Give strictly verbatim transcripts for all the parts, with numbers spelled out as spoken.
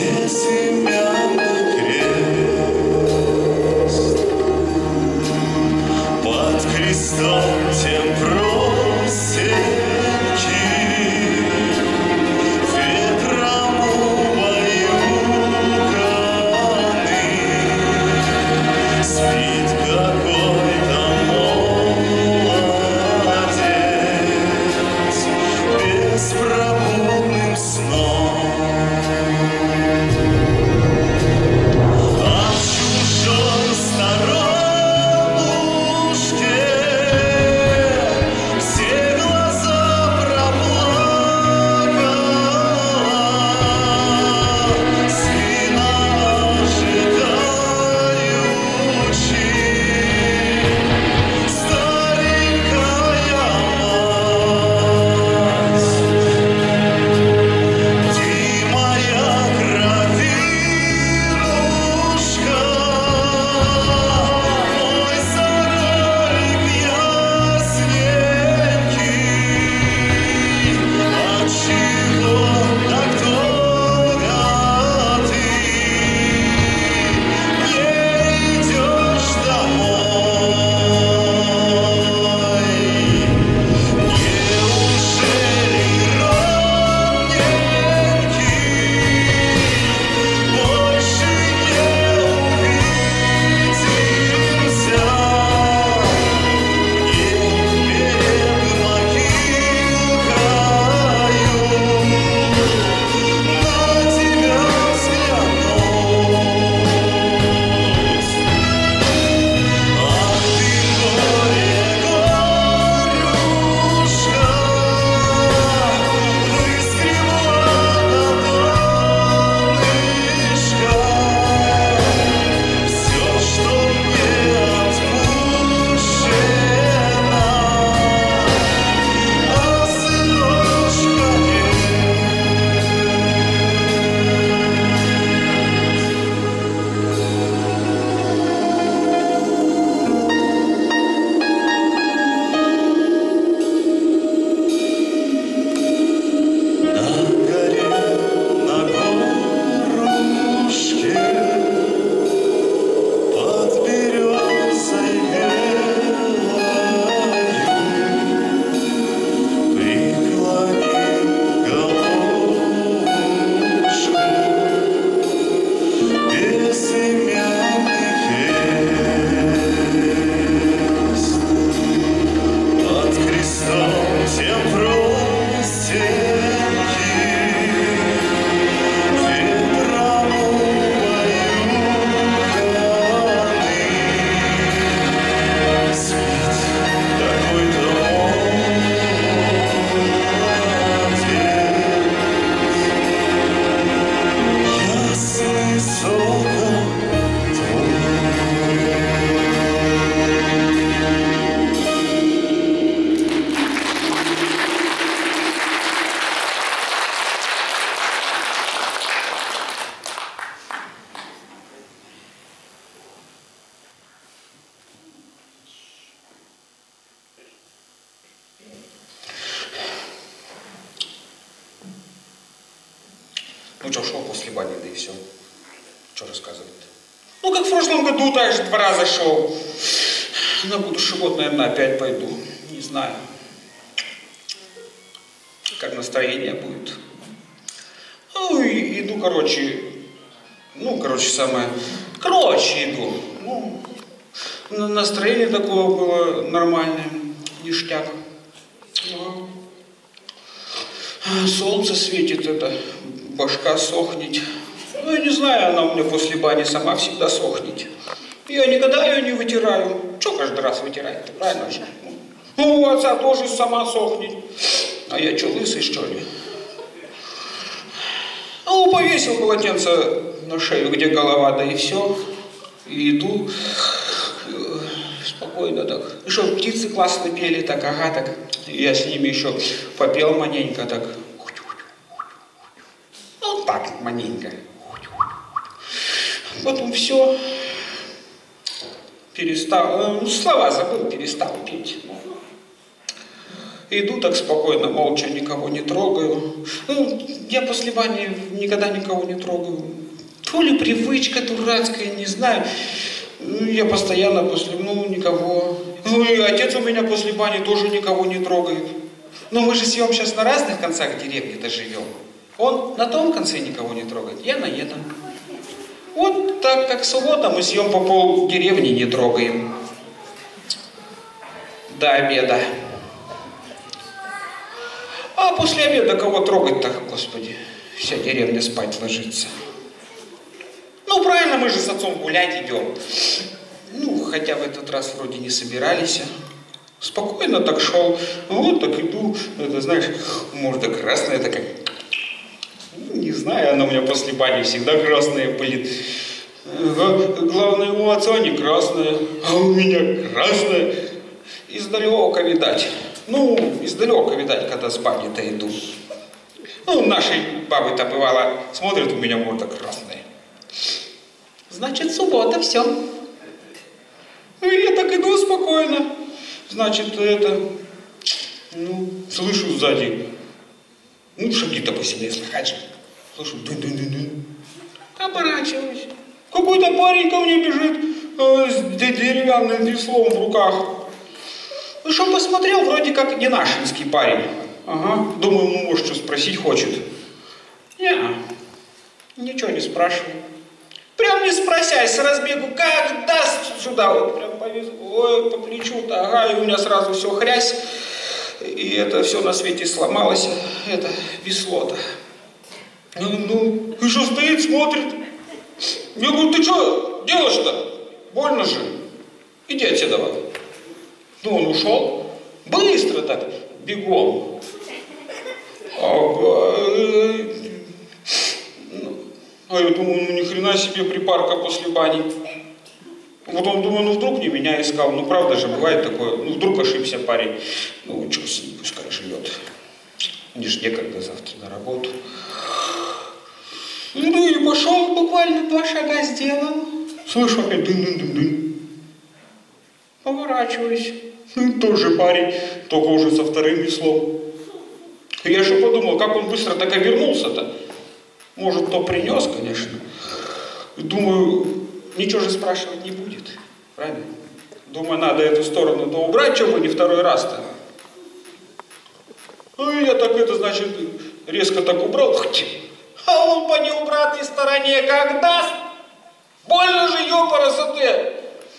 Ну что, шел после бани, да и все. Что рассказывать-то? Ну, как в прошлом году, так же два раза шел. На будущий год, наверное, опять пойду. Не знаю. Как настроение будет. Ну, и иду, короче, ну, короче, самое, короче, иду. Ну, настроение такое было нормальное, ништяк. Ну, солнце светит, это, башка сохнет. Ну, я не знаю, она у меня после бани сама всегда сохнет. Я никогда ее не вытираю. Че каждый раз вытирать-то, правильно же? Ну, у отца тоже сама сохнет. А я что, лысый, что ли? Ну, повесил полотенце на шею, где голова, да и все. И иду спокойно так. Еще птицы классно пели, так, ага, так. Я с ними еще попел маленько, так. Вот так, маленько. Потом все. Перестал, ну, слова забыл, перестал петь. Иду так спокойно, молча, никого не трогаю. Ну, я после бани никогда никого не трогаю. То ли привычка дурацкая, не знаю. Я постоянно после, ну, никого. Ну, и отец у меня после бани тоже никого не трогает. Но мы же съем сейчас на разных концах деревни-то живем. Он на том конце никого не трогает, я на этом. Вот так как суббота, мы съем по пол деревни не трогаем. До обеда. А после обеда кого трогать-то, Господи? Вся деревня спать ложится. Ну, правильно, мы же с отцом гулять идем. Ну, хотя в этот раз вроде не собирались. Спокойно так шел. Вот так иду. Это, знаешь, морда красная такая. Не знаю, она у меня после бани всегда красная будет. Главное, у отца не красная, а у меня красная. Издалека видать. Ну, издалека видать, когда с бани-то иду. Ну, наши бабы-то бывало смотрят, у меня морда красная. Значит, суббота, все. Ну, я так иду спокойно. Значит, это... Ну, слышу сзади. Ну, шаги-то посильнее слыхать же. Слышу, дын-дын-дын-дын. Оборачиваюсь. Какой-то парень ко мне бежит э, с деревянным веслом в руках. Ну, что посмотрел, вроде как не нашинский парень. Ага. Думаю, ну, может, что спросить хочет. Не, ничего не спрашиваю. Прям не спросясь, с разбегу, как даст сюда, вот прям повез, ой, по плечу-то, ага, и у меня сразу все хрясь, и это все на свете сломалось, это весло-то. Ну, ну, и что стоит, смотрит. Я говорю, ты что делаешь-то? Больно же. Иди отсюда. Ну, он ушел. Быстро так, бегом. Ага. А я думаю, ну ни хрена себе припарка после бани. Вот он, думаю, ну вдруг не меня искал. Ну правда же, бывает такое. Ну вдруг ошибся парень. Ну что с ним, пускай живет. Мне ж некогда завтра на работу. Ну и пошел, буквально два шага сделал. Слышу опять дын-дын-дын-дын. Поворачиваюсь. Тоже парень, только уже со вторым веслом. Я еще подумал, как он быстро так и вернулся-то. Может, кто принес, конечно. Думаю, ничего же спрашивать не будет. Правильно? Думаю, надо эту сторону-то убрать, чего бы не второй раз-то. Ну, и я так это, значит, резко так убрал. А он по неубранной стороне как даст. Больно же, ёпарасоте.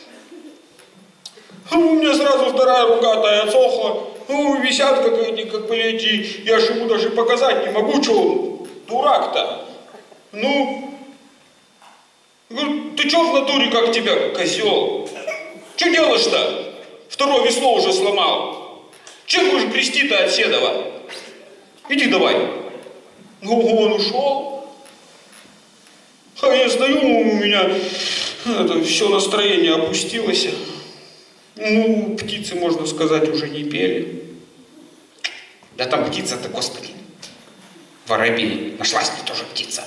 У меня сразу вторая рука-то отсохла. Ну, висят как эти, как плети. Я же ему даже показать не могу, что он дурак-то. Ну, говорю, ты что в натуре, как тебя, козел? Что делаешь-то? Второе весло уже сломал. Чем будешь грести-то от седова? Иди давай. Ну, он ушел. А я стою, у меня это, все настроение опустилось. Ну, птицы, можно сказать, уже не пели. Да там птица-то, Господи, воробей. Нашлась мне тоже птица.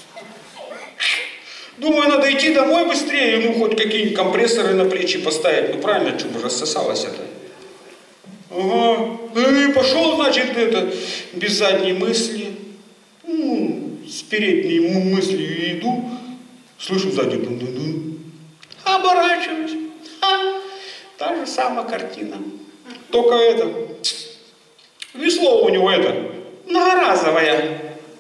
Думаю, надо идти домой быстрее, ну, хоть какие-нибудь компрессоры на плечи поставить. Ну, правильно, что бы рассосалось это. Ага. Ну, и пошел, значит, это, без задней мысли. Ну, с передней мыслью иду. Слышу сзади дун-дун-дун. Оборачиваюсь. А, та же самая картина. Только это, весло у него это, многоразовое.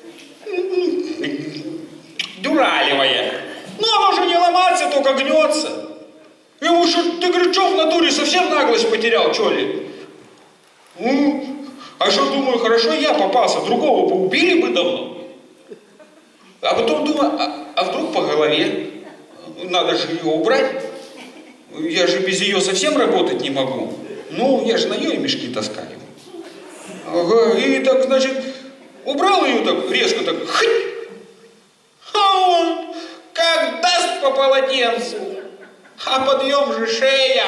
Дюралевое. Ну, оно же не ломается, только гнется. Ему что, ты, говоришь, что в натуре совсем наглость потерял, что ли? Ну, а что, думаю, хорошо я попался, другого бы убили бы давно. А потом думаю, а, а вдруг по голове? Надо же ее убрать. Я же без ее совсем работать не могу. Ну, я же на нее и мешки таскаю. Ага, и так, значит, убрал ее так, резко так, хыть. А он как даст по полотенцу. А подъем же шея.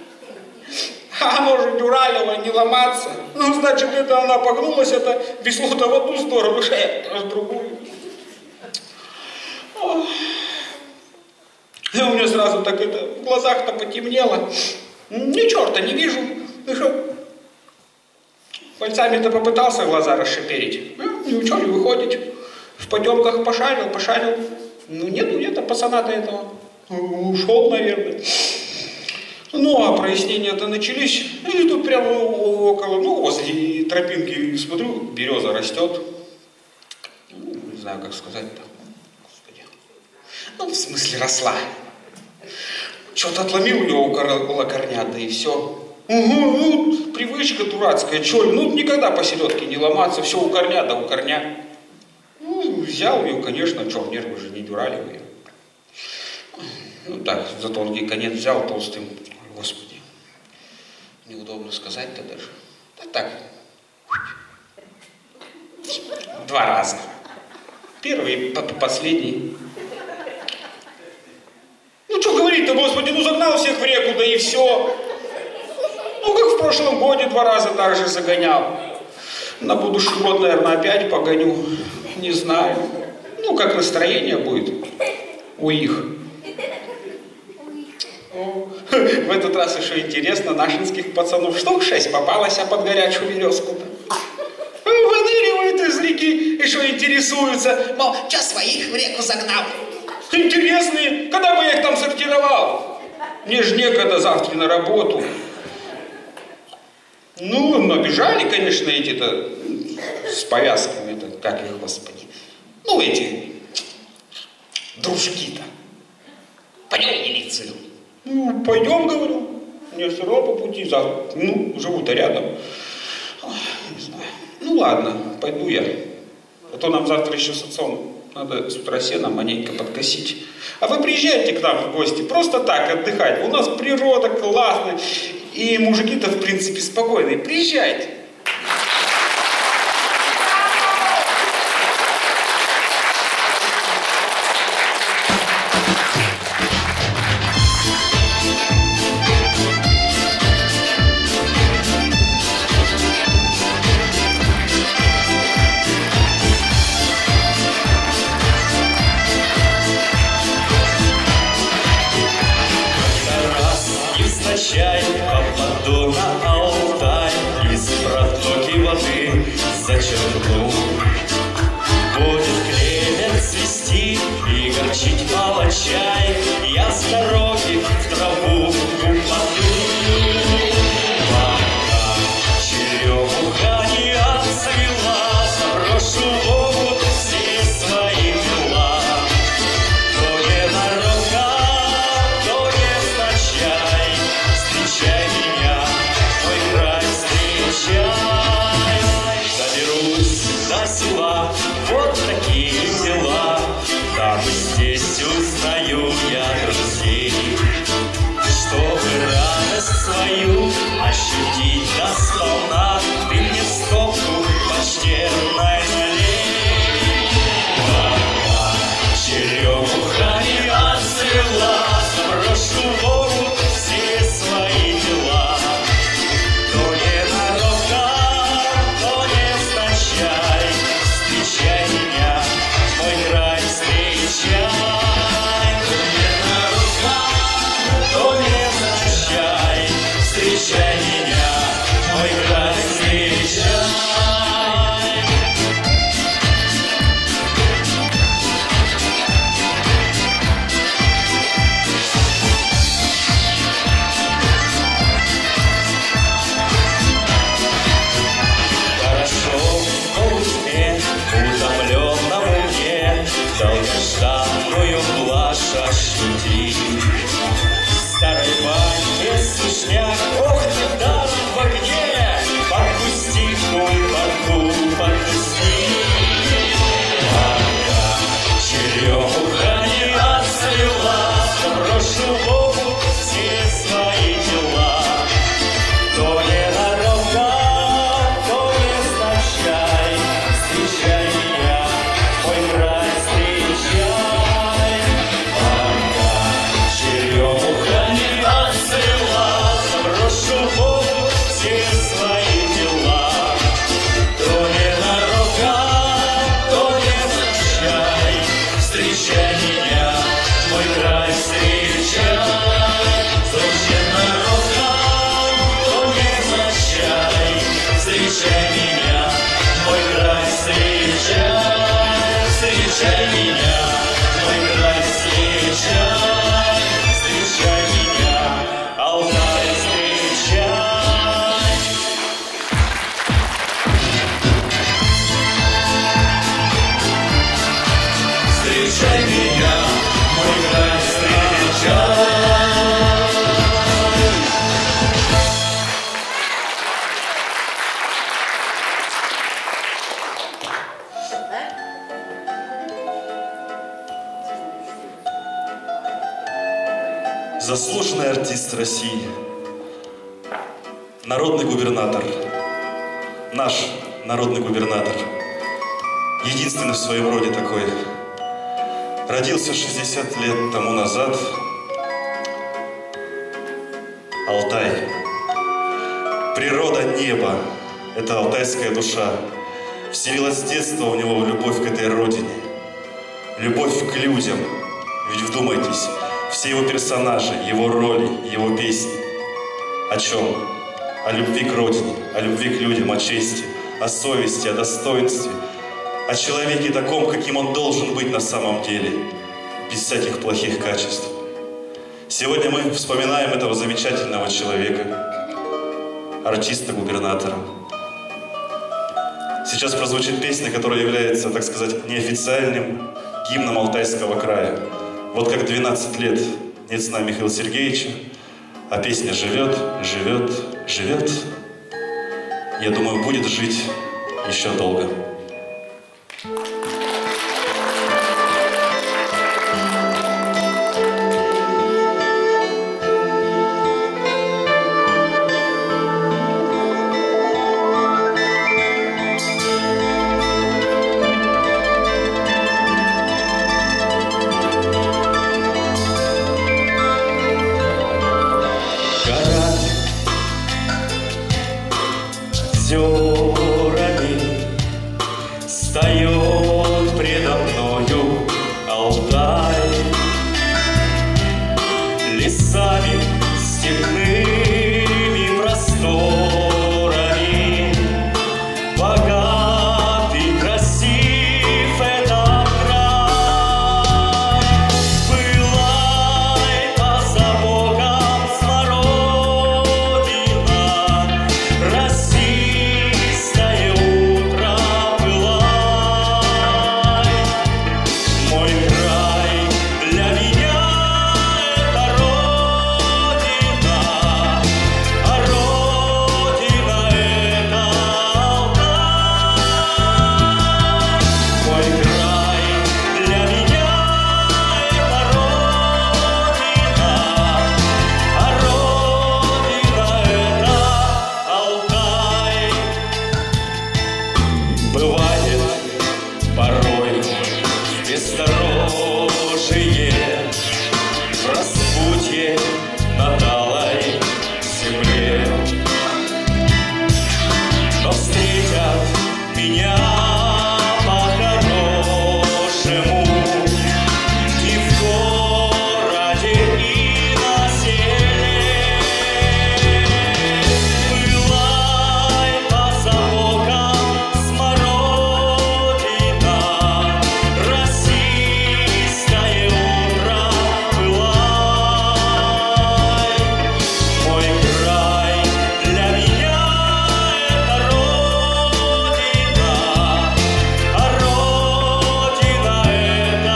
А может, дюралево не ломаться. Ну, значит, это она погнулась, это весло-то в одну сторону, шея в другую. Ох. И у меня сразу так это в глазах-то потемнело. Ни черта не вижу. И что? Пальцами-то попытался глаза расшиперить. Ну, ничего не выходит. В потемках пошарил, пошарил. Ну нет, ну нет, а пацана-то этого. Ушел, наверное. Ну, а прояснения-то начались. И тут прямо около, ну, возле тропинки, смотрю, береза растет. Ну, не знаю, как сказать-то. Господи. Ну, в смысле, росла. Что-то отломил ее около корня, да и все. Угу, ну, привычка дурацкая, чё, ну, никогда посередке не ломаться, все у корня, да у корня. Ну, взял ее, конечно, чё, нервы же не дурали ее. Ну, так, за тонкий конец взял толстым. Господи, неудобно сказать-то даже. Да так, два раза. Первый и последний. Ну, что говорить-то, Господи, ну, загнал всех в реку, да и все. Ну, как в прошлом годе два раза так же загонял. На будущий год, наверное, опять погоню. Не знаю. Ну, как настроение будет у их. В этот раз еще интересно, нашинских пацанов штук шесть попалось, а под горячую березку-то. Выныривают из реки, еще интересуются. Мол, что своих в реку загнал? Интересные, когда бы я их там сортировал? Мне ж некогда завтра на работу. Ну, набежали, конечно, эти-то с повязками-то, как их, Господи. Ну, эти дружки-то. Пойдем в милицию. Ну, пойдем, говорю. Мне все равно по пути, завтра, ну, живу-то рядом. Ой, не знаю. Ну, ладно, пойду я. А то нам завтра еще с отцом надо с утра сена маленько подкосить. А вы приезжайте к нам в гости, просто так отдыхать. У нас природа классная, и мужики-то, в принципе, спокойные. Приезжайте. Чай, попаду на Алтай, из протоки воды зачерпну. Будет клевер цвести и горчить молочай, я с дороги в траву упаду. Пока черемуха не отцвела, заброшу в омут все свои дела. То не на руках, то не стачай, встречай меня, мой край, встречай. Доберусь до села, вот такие дела, там и здесь узнаю я друзей. Чтобы радость свою ощутить до сполна, ты мне стопку почтенной налей. Пока черемуха не отцвела, заброшу в омут все свои дела. То не на руках, то не стачай, встречай меня, мой край, встречай. То не на руках, то не стачай, встречай меня, мой край, встречай. Хорошо в полутьме, утомленному мне, долгожданную блажь ощутить. В старой баньке сушняк, ох ты, дар в огне, подпусти кумбарку, подпусти. Пока черемуха не отцвела, заброшу в омут все свои дела. То не на руках, то не стачай, встречай меня, мой край, встречай. Пока черемуха не отцвела, заброшу заслуженный артист России, народный губернатор, наш народный губернатор, единственный в своем роде такой, родился шестьдесят лет тому назад. Алтай. Природа, небо – это алтайская душа. Вселилась с детства у него любовь к этой родине, любовь к людям. Ведь вдумайтесь, все его персонажи, его роли, его песни. О чем? О любви к родине, о любви к людям, о чести, о совести, о достоинстве, о человеке таком, каким он должен быть на самом деле, без всяких плохих качеств. Сегодня мы вспоминаем этого замечательного человека, артиста-губернатора. Сейчас прозвучит песня, которая является, так сказать, неофициальным гимном Алтайского края. Вот как двенадцать лет нет с нами Михаила Сергеевича, а песня живет, живет, живет. Я думаю, будет жить еще долго. Озерами встает предо мною Алтай, лесами степными просторами, богатый, красив этот край. Пылай по забокам смородина, росистое утро пылай. Мой край для меня это родина, а родина это Алтай. Мой край для меня это родина, а родина это Алтай. Бывает порой бездорожье, в распутье на талой земле, но встретят меня по-хорошему и в городе, и на селе. Пылай по забокам смородина, росистое утро пылай. Мой край для меня это родина, а родина это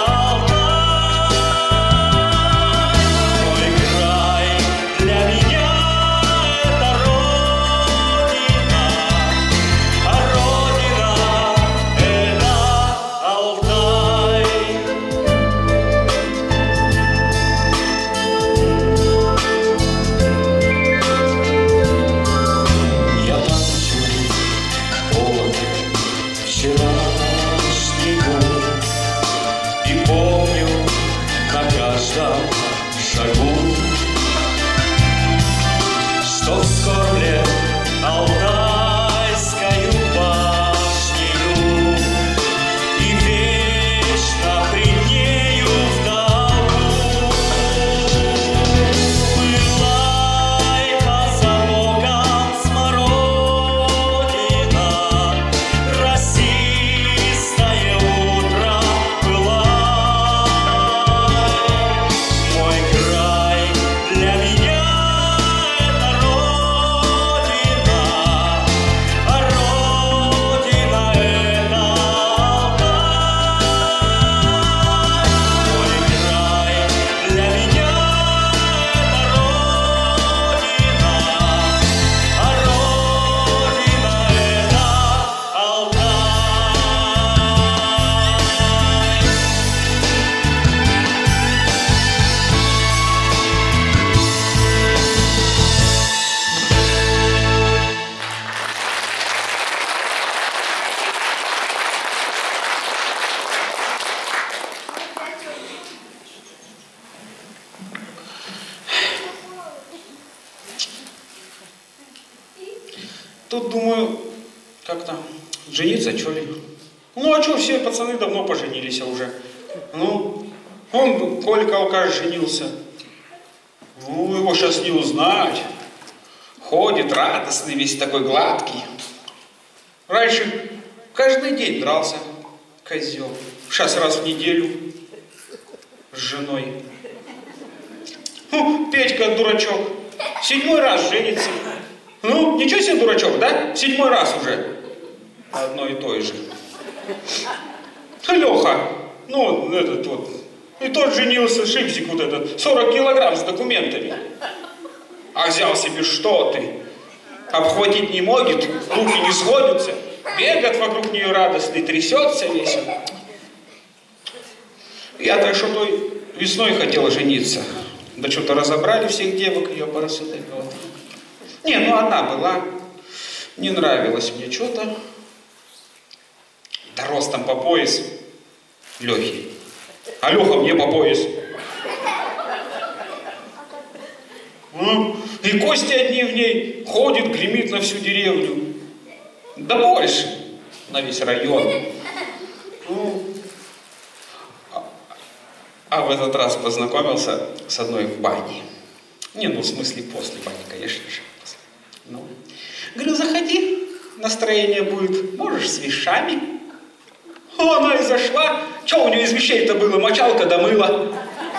Алтай. Мой край для меня это родина, а родина это Алтай. Я танцую под вчерашний год и помню на каждом шагу, что вскормлен Алтайскою башнею и вечно пред нею в долгу. Пылай по забокам смородина, росистое утро пылай. Тут думаю, как-то жениться, что ли? Ну, а что, все пацаны давно поженились уже. Ну, он, Колька алкаш, женился. Ну, его сейчас не узнать. Ходит радостный, весь такой гладкий. Раньше каждый день дрался, козел. Сейчас раз в неделю с женой. Ну, Петька дурачок. Седьмой раз женится. Ну, ничего себе дурачок, да? Седьмой раз уже. Одно и то же. Леха, ну, этот вот. И тот женился, шипсик вот этот. сорок килограмм с документами. А взял себе, что ты? Обхватить не может, руки не сходятся. Бегает вокруг нее радостный, трясется весь. Я-то что-то весной хотел жениться. Да что-то разобрали всех девок, ее поросятой. Не, ну одна была. Не нравилось мне что-то. Да ростом по пояс. Лехи. А Леха мне по пояс. Ну, и кости одни в ней. Ходит, гремит на всю деревню. Да больше. На весь район. Ну, а, а в этот раз познакомился с одной в бане. Не, ну в смысле после бани, конечно же. Ну, говорю, заходи, настроение будет, можешь с вещами. О, она и зашла. Что у нее из вещей-то было? Мочалка да мыло.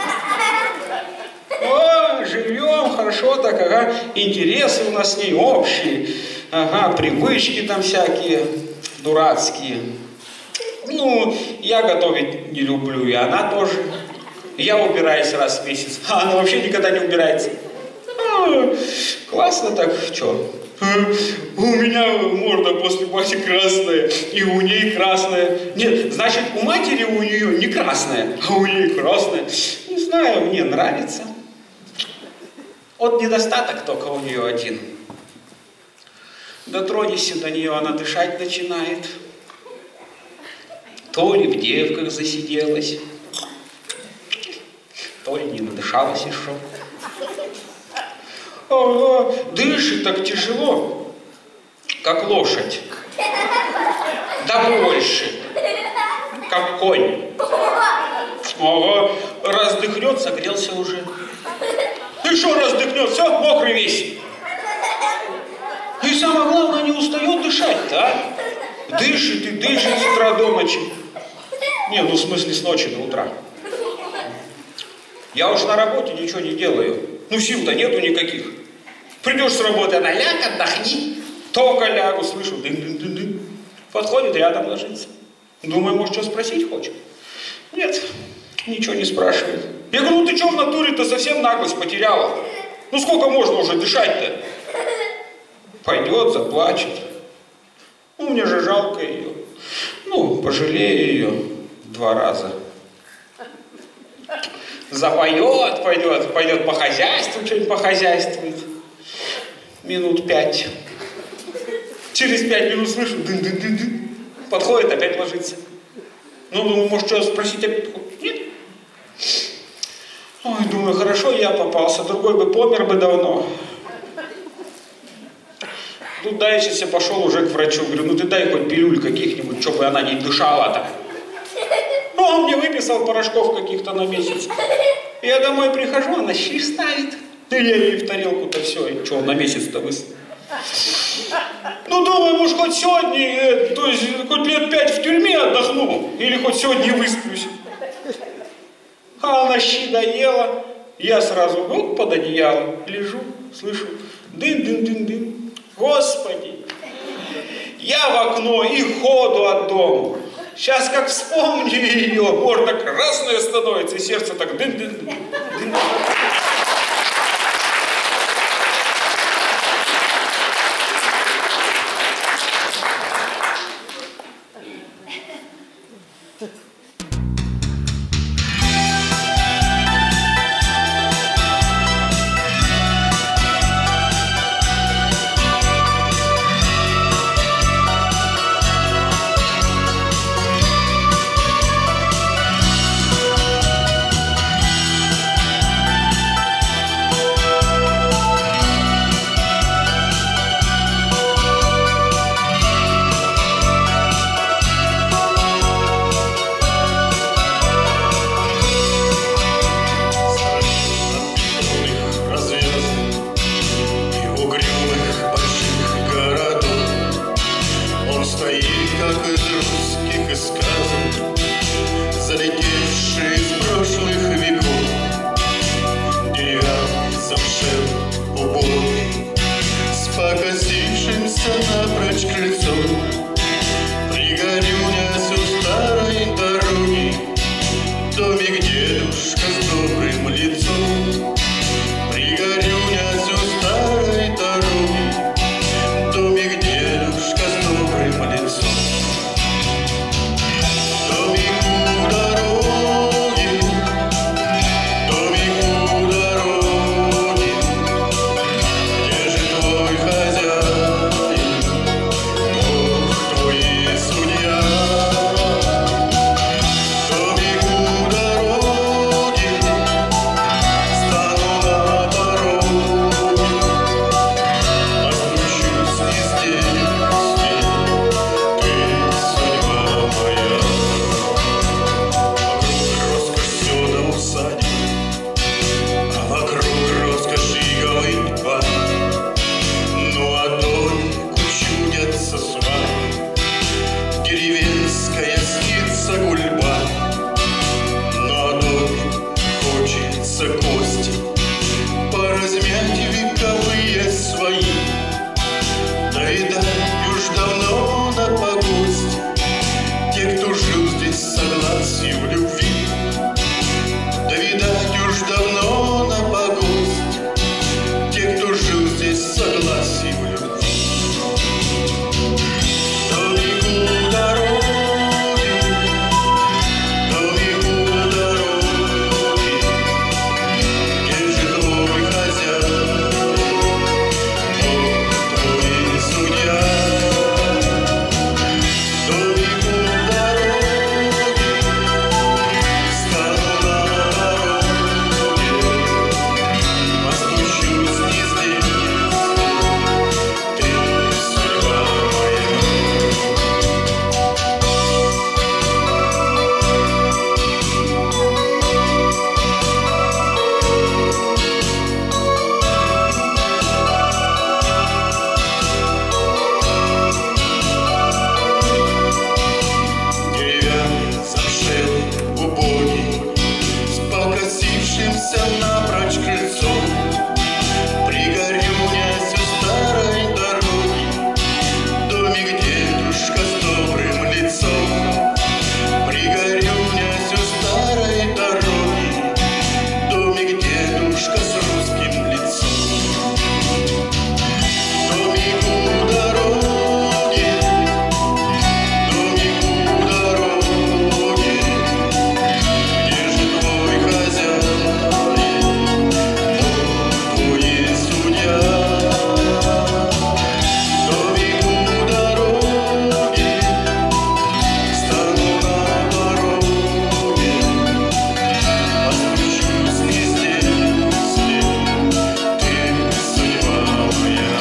О, живем, хорошо так, ага. Интересы у нас с ней общие. Ага, привычки там всякие дурацкие. Ну, я готовить не люблю, и она тоже. Я убираюсь раз в месяц, а она вообще никогда не убирается. А, классно так, что? У меня морда после бани красная, и у ней красная. Нет, значит, у матери у нее не красная, а у нее красная. Не знаю, мне нравится. Вот недостаток только у нее один. Дотронешься до нее, она дышать начинает. То ли в девках засиделась, то ли не надышалась еще. Ага, дышит так тяжело, как лошадь. Да больше, как конь. Ага, раздыхнет, согрелся уже. Еще раздыхнет, все, мокрый весь. И самое главное, не устает дышать-то, а? Дышит и дышит с утра до ночи. Не, ну в смысле с ночи до утра. Я уж на работе ничего не делаю. Ну сил-то нету никаких. Придешь с работы, она ляг, отдохни. Только лягу, слышу, дын-дын-дын-дын. Подходит, рядом ложится. Думаю, может, что спросить хочет? Нет, ничего не спрашивает. Я говорю, ну ты что в натуре-то совсем наглость потеряла? Ну сколько можно уже дышать-то? Пойдет, заплачет. Ну, мне же жалко ее. Ну, пожалею ее два раза. Запоет, пойдет, пойдет по хозяйству, что-нибудь похозяйствует. Минут пять. Через пять минут слышу, дын-дын-дын-дын. Подходит, опять ложится. Ну, думаю, может, что спросить опять? Нет. Ой, думаю, хорошо, я попался. Другой бы помер бы давно. Тут да, сейчас я пошел уже к врачу. Говорю, ну ты дай хоть пилюль каких-нибудь, чтобы она не дышала-то. Ну, он мне выписал порошков каких-то на месяц. Я домой прихожу, она щи ставит. И я ей в тарелку-то все. И что, на месяц-то высыпал? Ну, думаю, может, хоть сегодня, э, то есть, хоть лет пять в тюрьме отдохну. Или хоть сегодня высплюсь. А она щи доела. Я сразу, ну, под одеялом лежу, слышу. Дын-дын-дын-дын. Господи, я в окно и ходу от дома. Сейчас как вспомню ее, морда красная становится, и сердце так дын-дын-дын. домик дедушка с добрым лицом, пригорюнясь у старой дороги, домик дедушка с добрым лицом. Домик у дороги, домик у дороги, где же твой хозяин, Бог твой судья? Домик у дороги, стану на пороге, постучусь не здесь, ты судьба моя. Вокруг роскошь всё на усадьбе, а вокруг роскошь и голытьба. Ну а домику чудятся свадьбы, деревенская снится гульба. Ну а домику хочется кости поразмять вековые свои. Да и дать уж давно на погости те, кто жил здесь согласие в любви. Да видать уж давно на погости те, кто жил здесь согласие в любви. Домик у дороги, домик у дороги, где же твой хозяин, Бог твой судья? Домик у дороги, стану на пороге, постучусь не здесь, ты судьба моя. Деревянный, замшелый, убогий, с покосившимся напрочь крыльцом, пригорюнясь у старой дороги, домик дедушка с добрым лицом. Пригорюнясь у старой дороги, домик дедушка с русским лицом. Домик у дороги, домик у дороги, где же твой хозяин, Бог твой судья? Домик у дороги, стану на пороге, постучусь не здесь, ты судьба моя.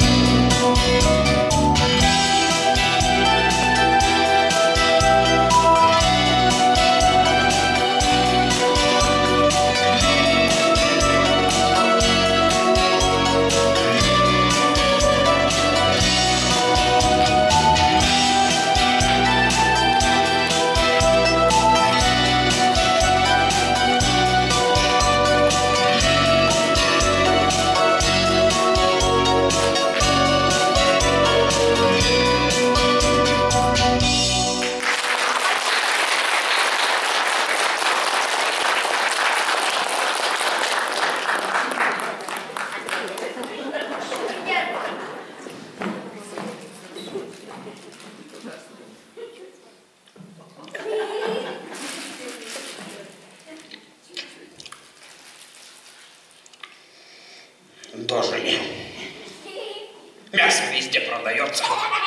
Дожили. Мясо везде продается.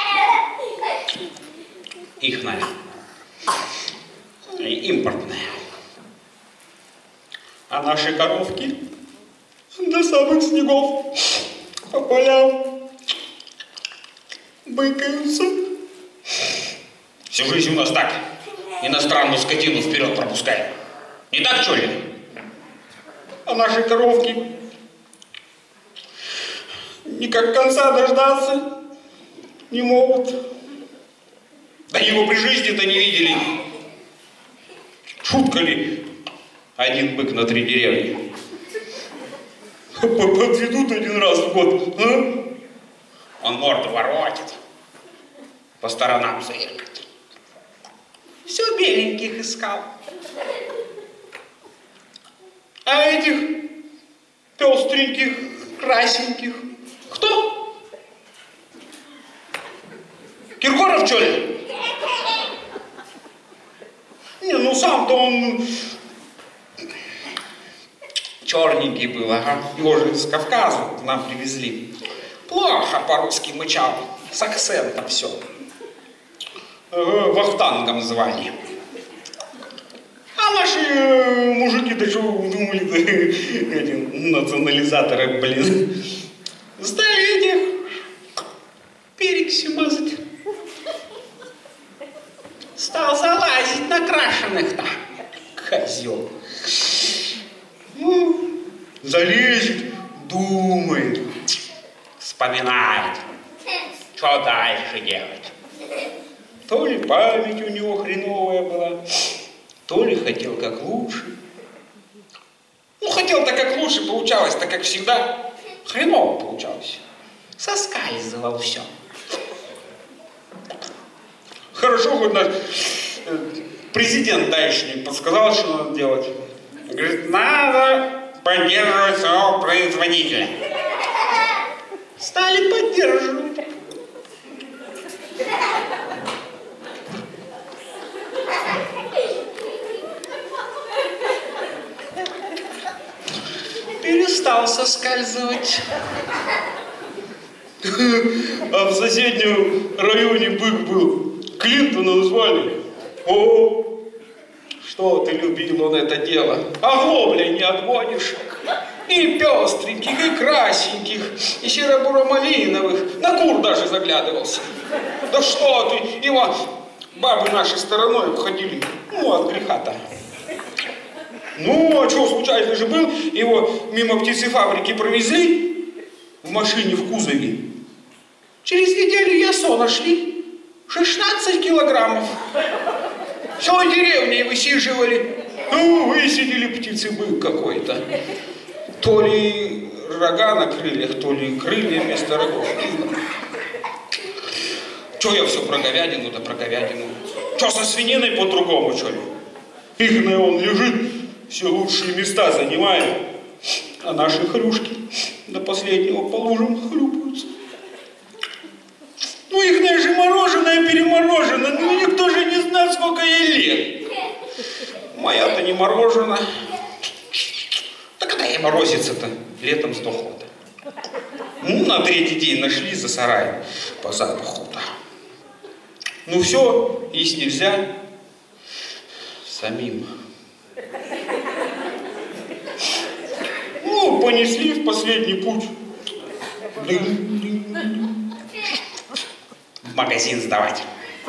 Ихное. И импортное. А наши коровки до самых снегов по полям быкаются. Всю жизнь у нас так иностранную скотину вперед пропускаем. Не так, что ли? А наши коровки никак конца дождаться не могут. Да его при жизни-то не видели. Шутка ли? Один бык на три деревни. Подведут один раз в год. А? Он морду воротит, по сторонам зыркает. Все беленьких искал. А этих пестреньких, красненьких кто? Киркоров, что ли? Не, ну сам-то он черненький был, ага. Его же с Кавказа к нам привезли. Плохо по-русски мычал, с акцентом все. Ага, вахтангом звали. А наши э, мужики, да что думали, да, эти национализаторы, блин, стали этих перекисью мазать. Стал залазить на крашеных-то, козел. Ну, залезет, думает, вспоминает, что дальше делать. То ли память у него хреновая была, то ли хотел как лучше. Ну, хотел-то как лучше, получалось-то как всегда. Хреново получалось. Соскальзывал все. Хорошо, хоть наш э, президент дальше подсказал, что надо делать. Говорит, надо поддерживать своего производителя. Стали поддерживать. Перестал соскальзывать. А в соседнем районе бык был. Клинтона назвали. О, что ты любил он это дело. Оглобля не отгонишь. И пестреньких, и красненьких, и серо-буро-малиновых. На кур даже заглядывался. Да что ты, его бабы нашей стороной обходили. Ну, от греха-то. Ну, а что, случайно же был, его мимо птицефабрики провезли в машине в кузове. Через неделю ясо нашли. шестнадцать килограммов. Всей деревней высиживали. Ну, высидели птицебык какой-то. То ли рога на крыльях, то ли крылья вместо рогов. Че я все про говядину, да про говядину. Че со свининой по-другому, что ли? Ихная он лежит, все лучшие места занимает. А наши хрюшки до последнего по лужам хлюпаются. Ну, ихное же мороженое переморожено. Ну, никто же не знает, сколько ей лет. Моя-то не мороженое. Да когда ей морозится-то? Летом сдохла-то. Ну, на третий день нашли за сараем по запаху-то. Ну, все, есть нельзя. Самим. Ну, понесли в последний путь. В магазин сдавать.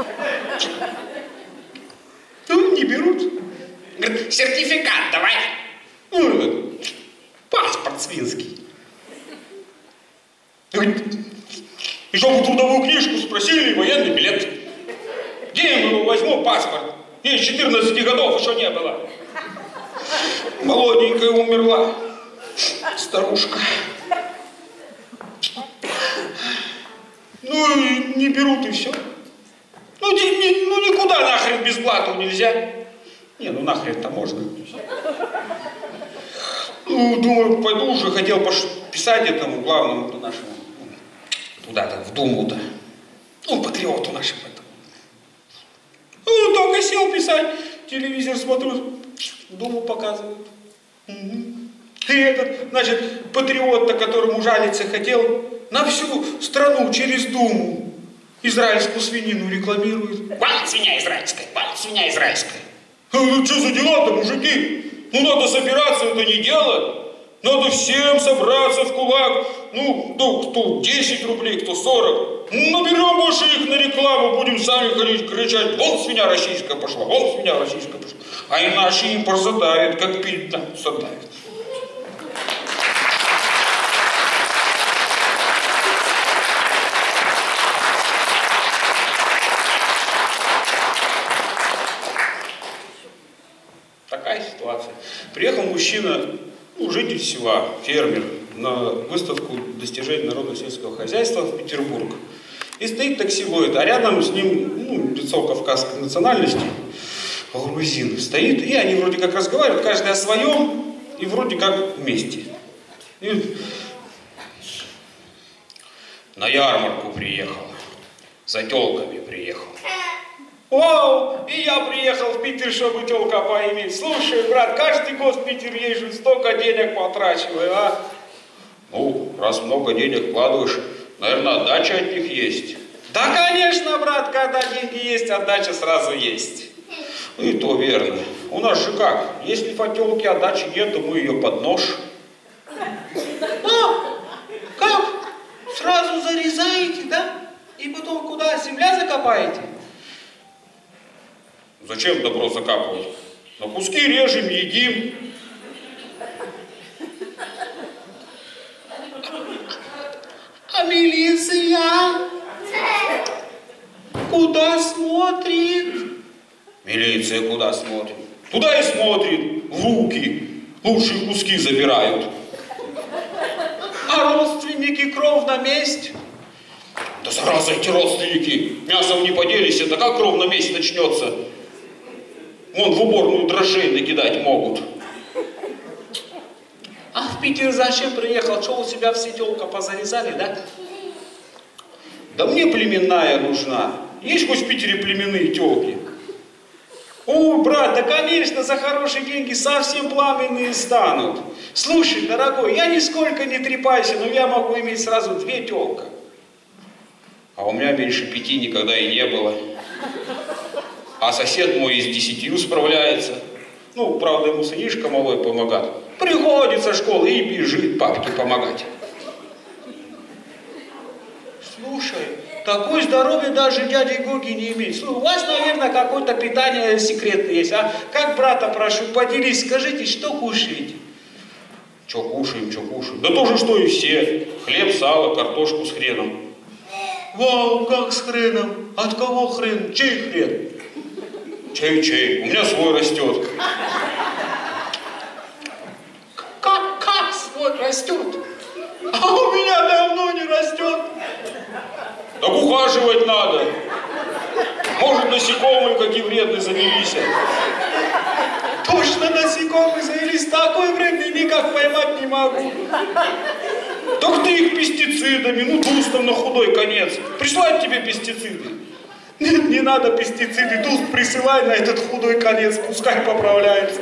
Ну, не берут. Говорит, сертификат давай. Ну, паспорт свинский. Говорит, и чтобы трудовую книжку спросили, военный билет. Где я его возьму, паспорт? Ей четырнадцати годов еще не было. Молоденькая умерла. Старушка. Ну, и не берут, и все. Ну, ни, ни, ну, никуда нахрен без блату нельзя. Не, ну нахрен-то можно. Ну, думаю, пойду уже, хотел писать этому главному нашему, туда-то, в Думу-то. Ну, патриоту нашему этому. Ну, только сел писать, телевизор смотрю, Думу показывают. Угу. И этот, значит, патриот-то, которому жалиться хотел, на всю страну через Думу израильскую свинину рекламирует. Валит свинья израильская, валит свинья израильская. Ну, что за дела-то, мужики? Ну, надо собираться, это не дело. Надо всем собраться в кулак. Ну, кто, кто десять рублей, кто сорок. Ну, наберем больше их на рекламу, будем сами ходить, кричать, вон свинья российская пошла, вон свинья российская пошла. А иначе импорт задавит, как пить, да, задавит. Такая ситуация. Приехал мужчина, ну, житель села, фермер, на выставку достижений народно-сельского хозяйства в Петербург. И стоит такси ловит, а рядом с ним, ну, лицо кавказской национальности, грузин, стоит, и они вроде как разговаривают, каждый о своем, и вроде как вместе. И на ярмарку приехал, за тёлками приехал. Вау, и я приехал в Питер, чтобы тёлка поиметь. Слушай, брат, каждый год в Питер езжу, столько денег потрачиваю, а? Ну, раз много денег вкладываешь, наверное, отдача от них есть. Да, конечно, брат, когда деньги есть, отдача сразу есть. Ну и то верно. У нас же как, если по тёлке отдачи нет, то мы ее под нож. А, как? Сразу зарезаете, да? И потом куда, земля закопаете? Зачем добро закапывать? На куски режем, едим. А милиция куда смотрит? Милиция куда смотрит? Туда и смотрит, в руки. Лучшие куски забирают. А родственники кровь на месте? Да зараза эти родственники. Мясом не поделись, это как кровь на месте начнется? Вон в уборную дрожжей накидать могут. А в Питер зачем приехал? Что у себя все тёлка позарезали, да? Да мне племенная нужна. Есть хоть в Питере племенные тёлки? О, брат, да конечно, за хорошие деньги совсем пламенные станут. Слушай, дорогой, я нисколько не трепайся, но я могу иметь сразу две тёлка. А у меня меньше пяти никогда и не было. А сосед мой и с десятью справляется. Ну, правда, ему сынишка малой помогает. Приходит со школы и бежит папке помогать. Слушай, такое здоровье даже дядя Гоги не имеет. Слушай, у вас, наверное, какое-то питание секретное есть, а? Как брата прошу, поделись, скажите, что кушаете? Что кушаем, что кушаем? Да то же, что и все. Хлеб, сало, картошку с хреном. Вау, как с хреном? От кого хрен? Чей хрен? Чей-чей, у меня свой растет. Как, как свой растет? А у меня давно не растет. Так ухаживать надо. Может, насекомые какие вредные завелись. Точно насекомые завелись. Такой вредный никак поймать не могу. Так ты их пестицидами, ну дустом на худой конец. Прислать тебе пестициды. Нет, не надо пестициды, дуст присылай на этот худой конец, пускай поправляется.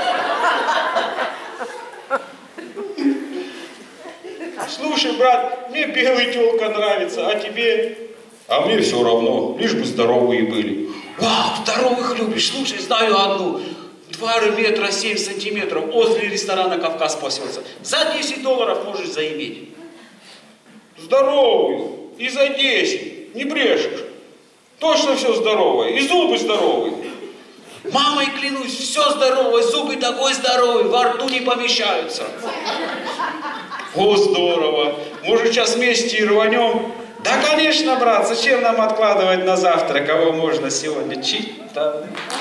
Слушай, брат, мне белая тёлка нравится, а тебе? А мне все равно, лишь бы здоровые были. Вау, здоровых любишь, слушай, знаю одну. Два метра семь сантиметров, возле ресторана «Кавказ» пасется. За десять долларов можешь заиметь. Здоровую, и за десять, не брешешь. Точно все здоровое, и зубы здоровые. Мамой клянусь, все здоровое, зубы такой здоровые, во рту не помещаются. О, здорово. Может, сейчас вместе и рванем? Да, конечно, брат, зачем нам откладывать на завтра, кого можно сегодня читать?